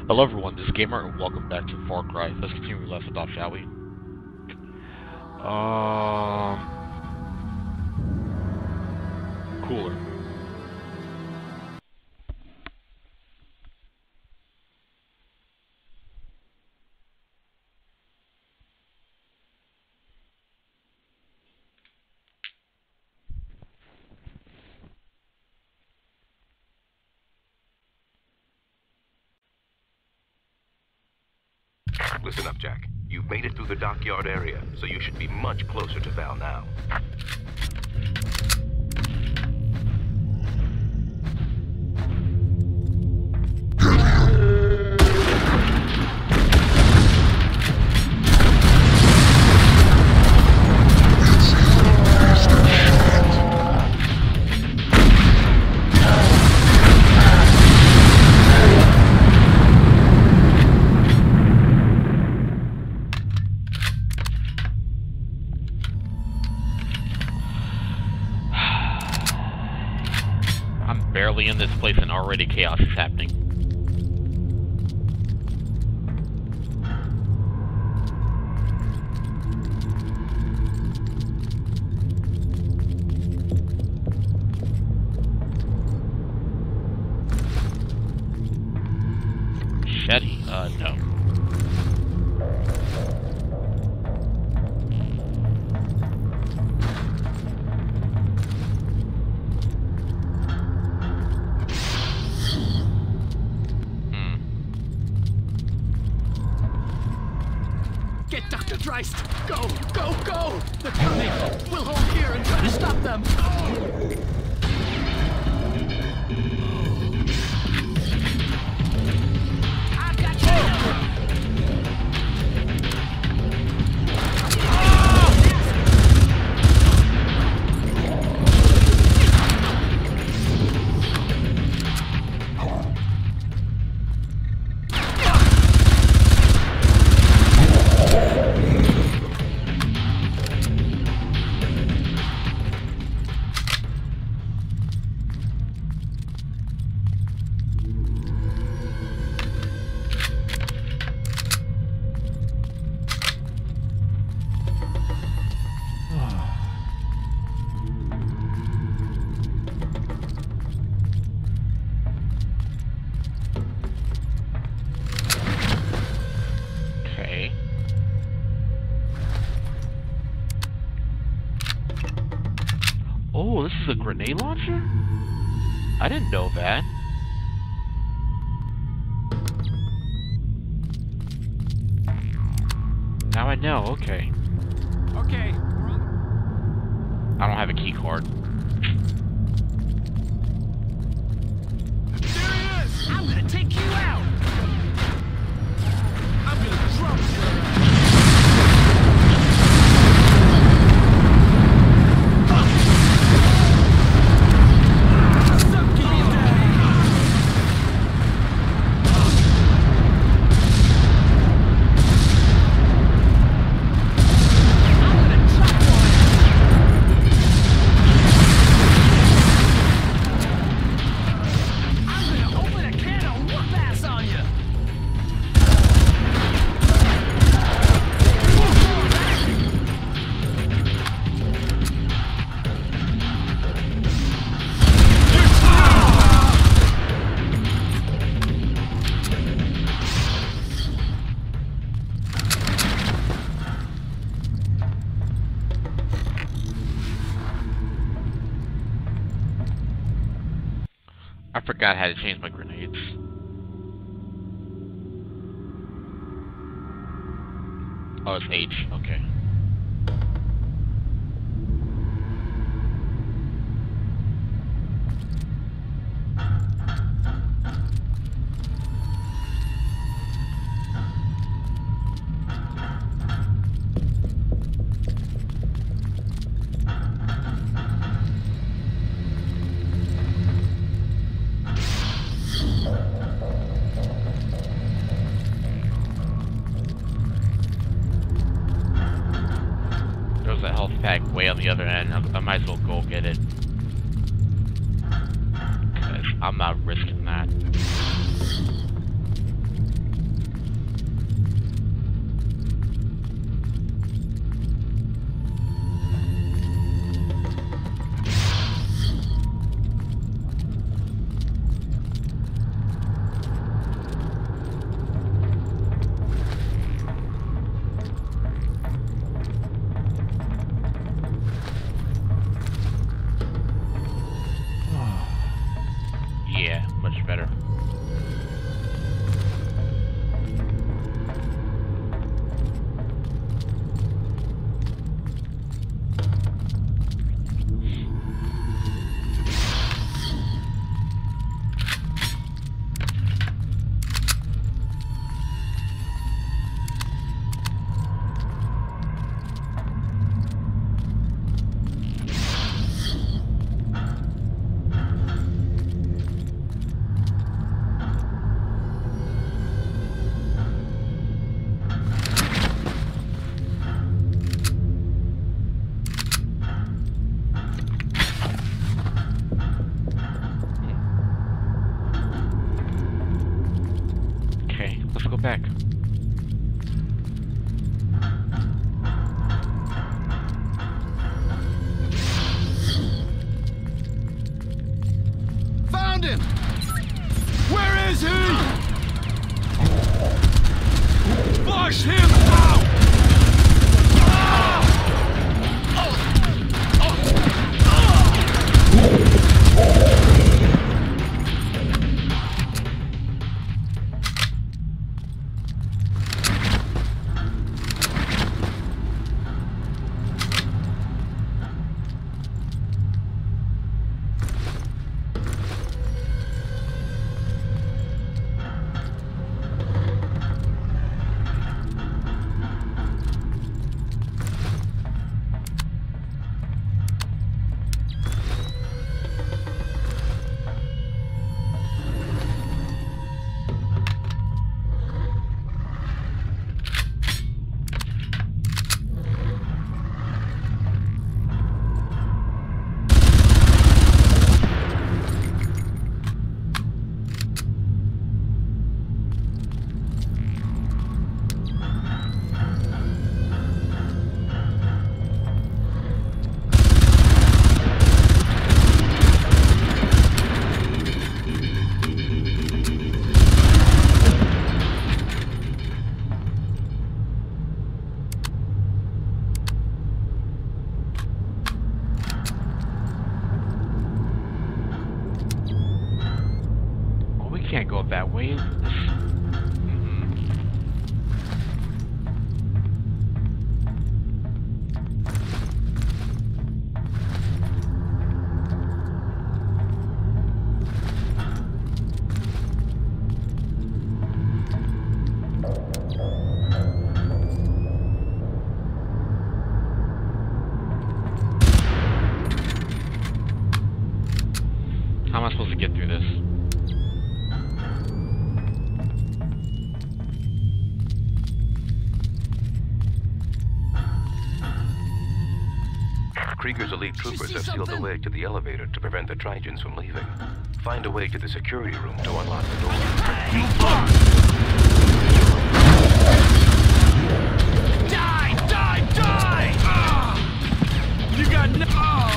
Hello everyone, this is Gamer and welcome back to Far Cry. Let's continue where we left off, shall we? Cooler. Listen up, Jack. You've made it through the dockyard area, so you should be much closer to Val now. Barely in this place and already chaos is happening. Machete? No. Get Dr. Dreist! Go! Go! Go! They're coming! We'll hold here and try to stop them! I've got you! Oh, this is a grenade launcher? I didn't know that. Now I know, okay. Okay. I don't have a key card. There he is! I'm gonna take you out! I'm gonna drop you! I forgot how to change my grenades. Oh, it's H. Okay. There's a health pack way on the other end. I might as well go get it. Because I'm not risking that. go back. Found him! Where is he? Flush him out! Can't go that way. How am I supposed to get through this? Krieger's elite troopers have sealed the way to the elevator to prevent the trigens from leaving. Find a way to the security room to unlock the door. Die! Die! Die! You got no...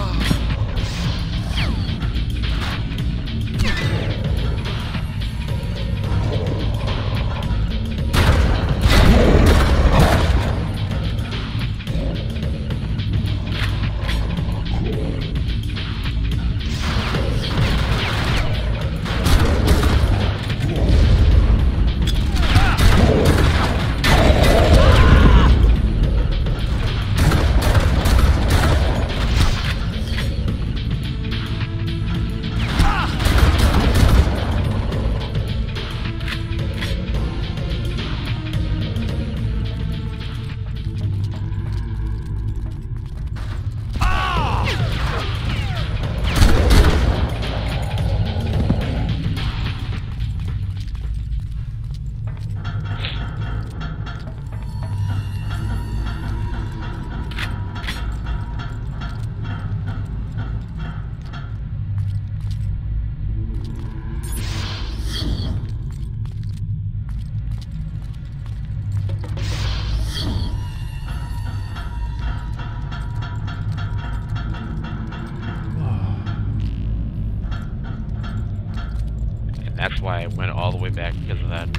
That's why I went all the way back, because of that.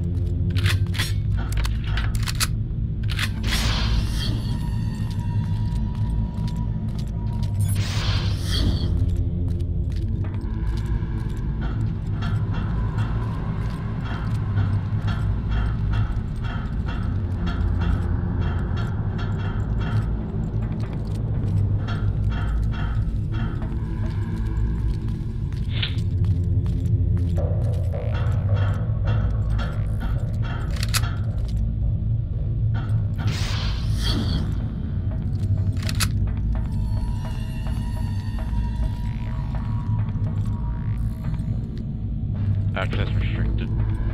Access restricted.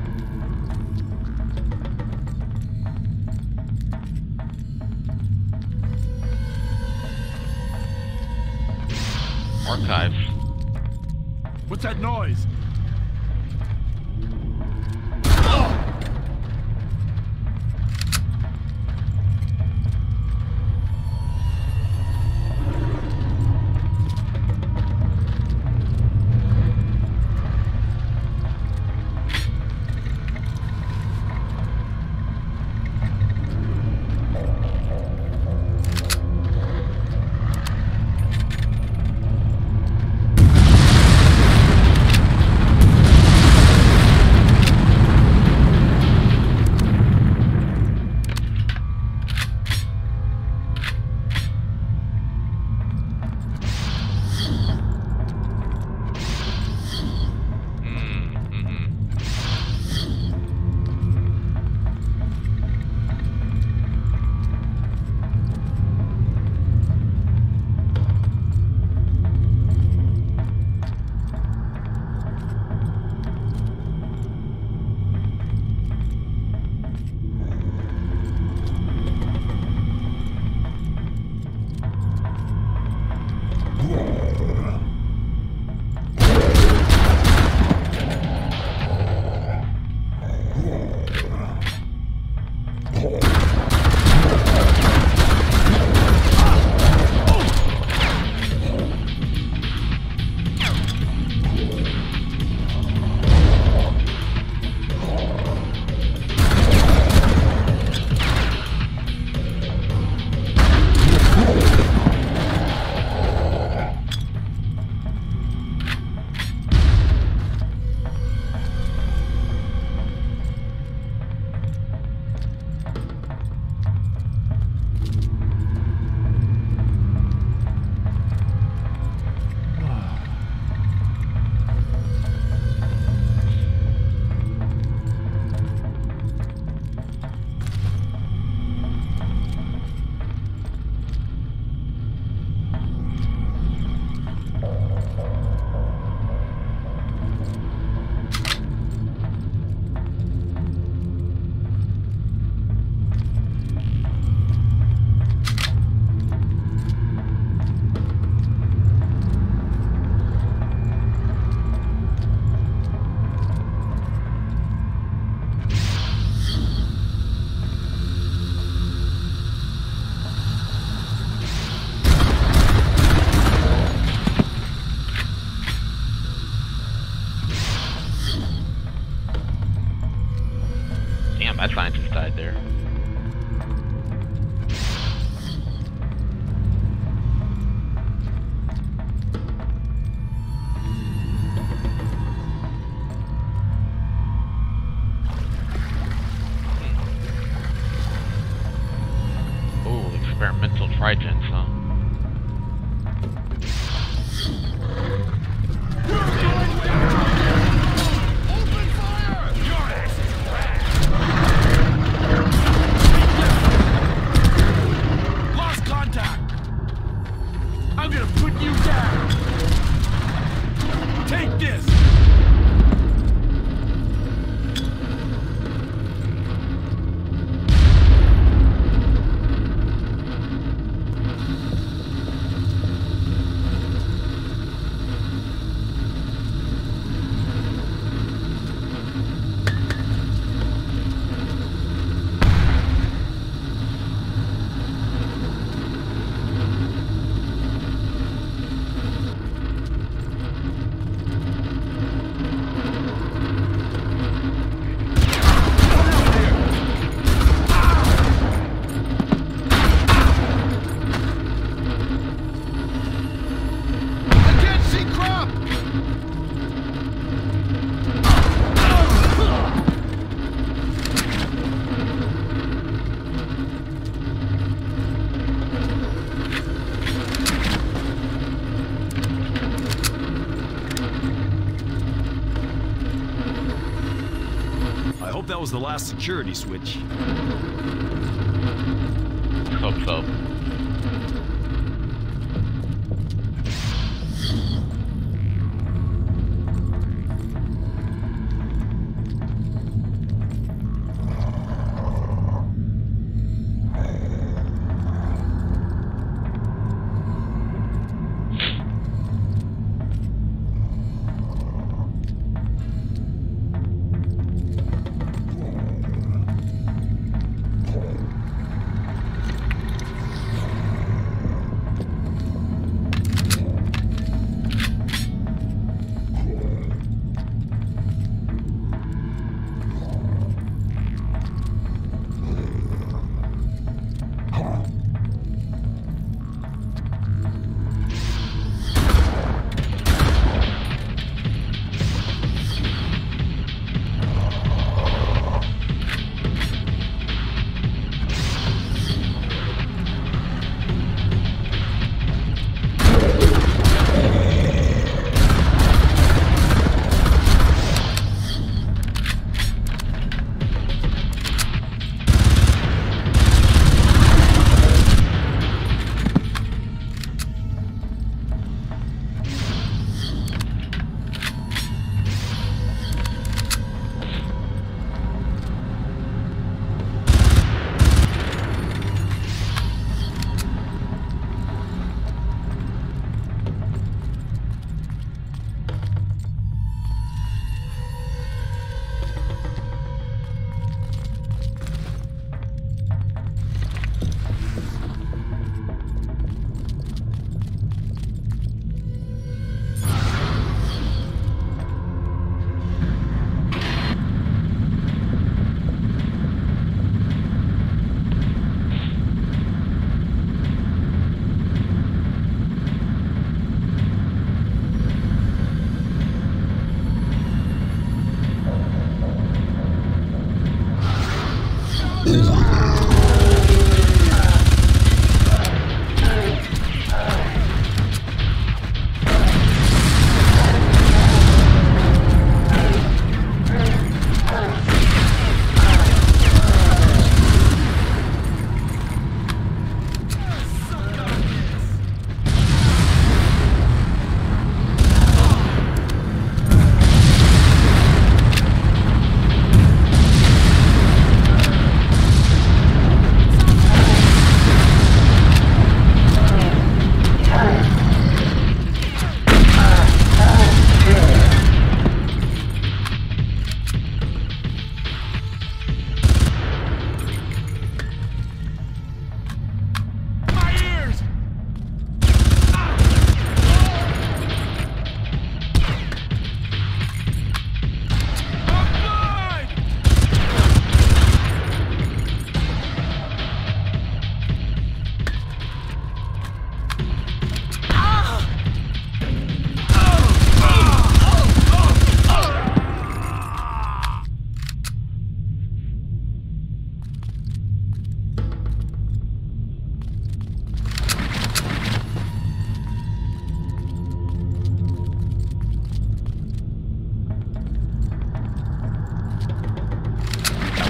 Archives. What's that noise? Damn, that scientist died there. Oh, experimental trigens, huh? That was the last security switch. Hope so.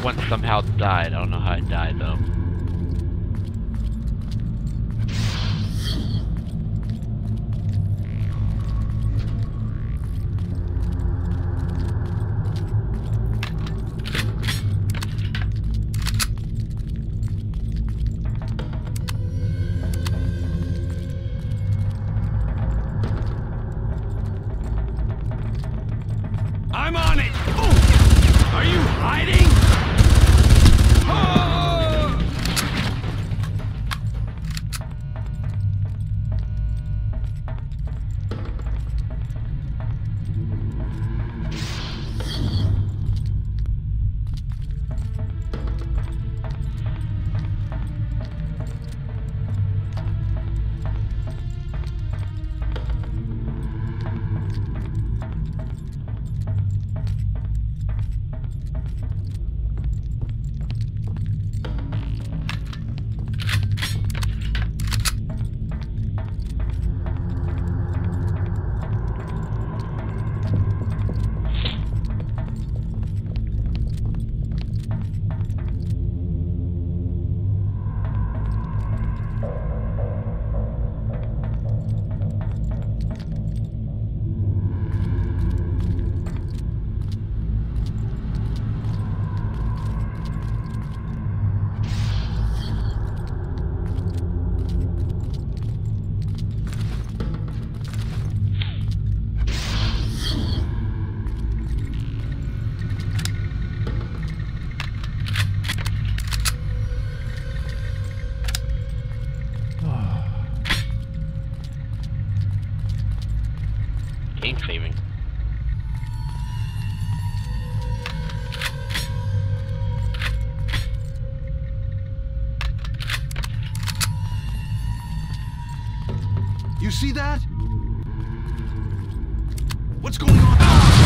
once somehow died. I don't know how I died though. I'm on it! Are you hiding? Game saving. You see that? What's going on?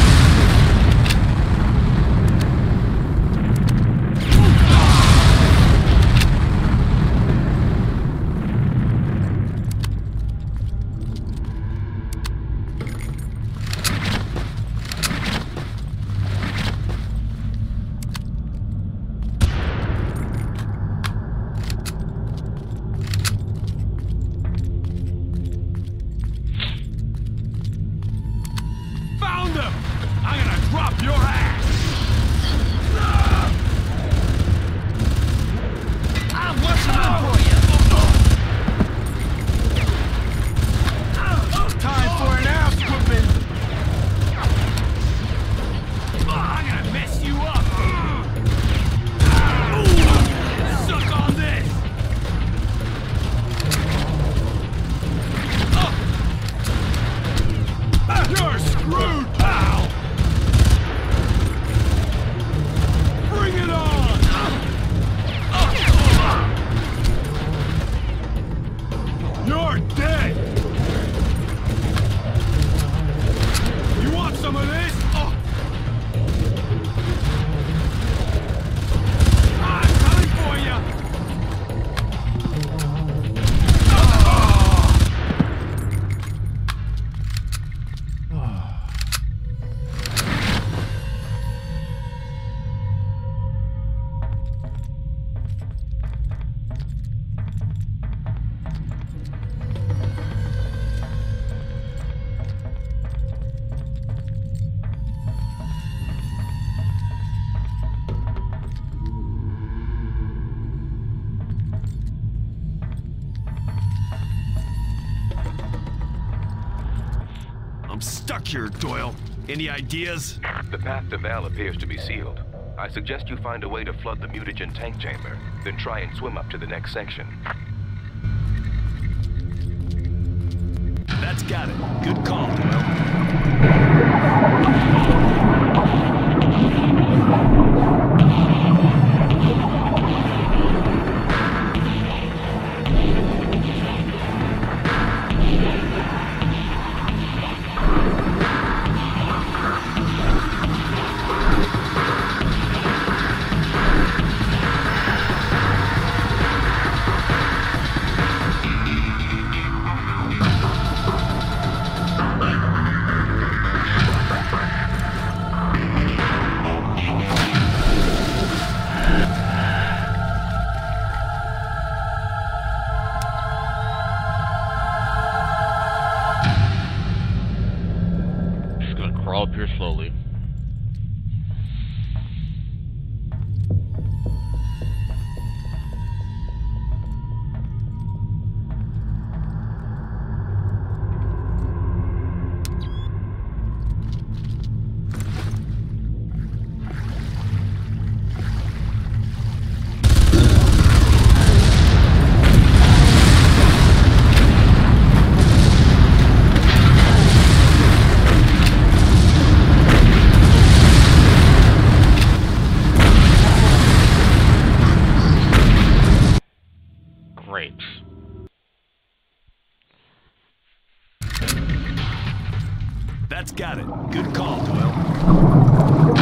Found them! I'm gonna drop your ass! I'm watching out for you! Time for an ass whooping! I'm gonna mess you up! Suck on this! You're screwed, pal! Bring it on! You're dead! You want some of this? I'm coming for you! I'm stuck here, Doyle. Any ideas? The path to Val appears to be sealed. I suggest you find a way to flood the mutagen tank chamber, then try and swim up to the next section. That's got it. Good call, Doyle. Got it. Good call, Doyle.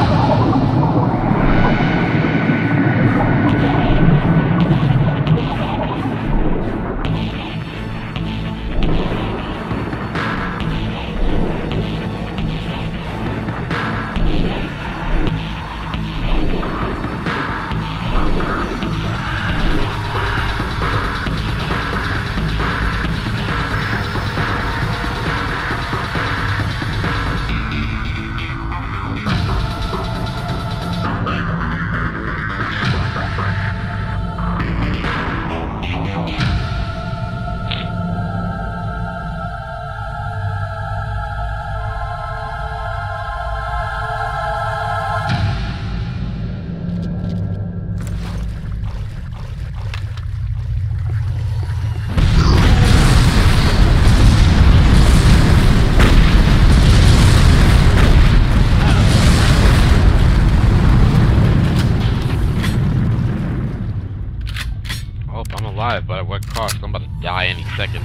But at what cost? I'm about to die any second.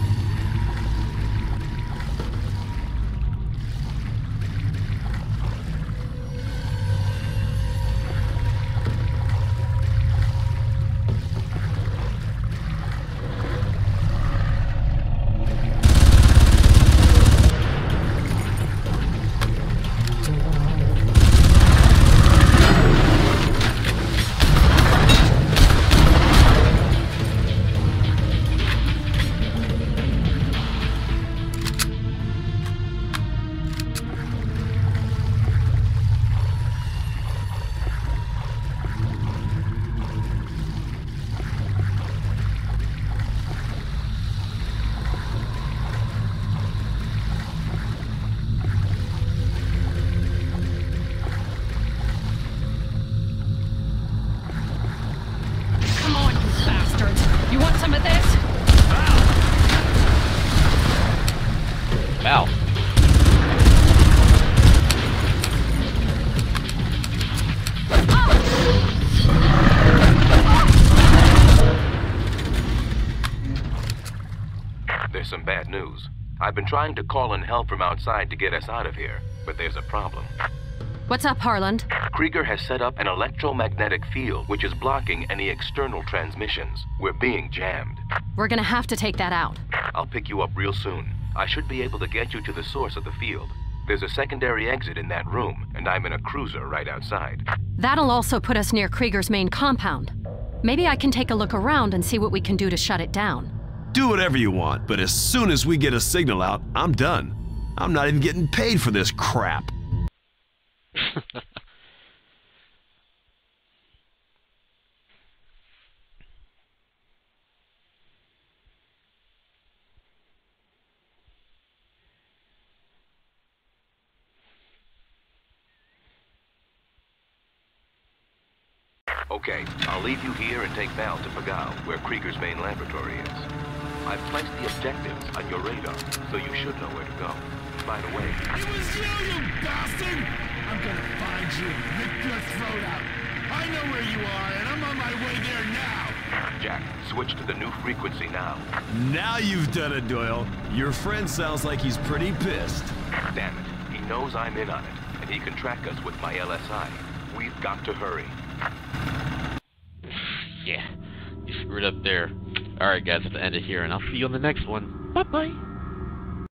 Val. There's some bad news. I've been trying to call in help from outside to get us out of here, but there's a problem. What's up, Harland? Krieger has set up an electromagnetic field which is blocking any external transmissions. We're being jammed. We're gonna have to take that out. I'll pick you up real soon. I should be able to get you to the source of the field. There's a secondary exit in that room, and I'm in a cruiser right outside. That'll also put us near Krieger's main compound. Maybe I can take a look around and see what we can do to shut it down. Do whatever you want, but as soon as we get a signal out, I'm done. I'm not even getting paid for this crap. Okay, I'll leave you here and take Val to Pagao, where Krieger's main laboratory is. I've placed the objectives on your radar, so you should know where to go. By the way... It was you bastard! I'm gonna find you and rip your throat out. I know where you are, and I'm on my way there now. Jack, switch to the new frequency now. Now you've done it, Doyle. Your friend sounds like he's pretty pissed. Damn it. He knows I'm in on it, and he can track us with my LSI. We've got to hurry. Yeah, you screwed up there. Alright guys, I have to end it here, and I'll see you on the next one. Bye-bye.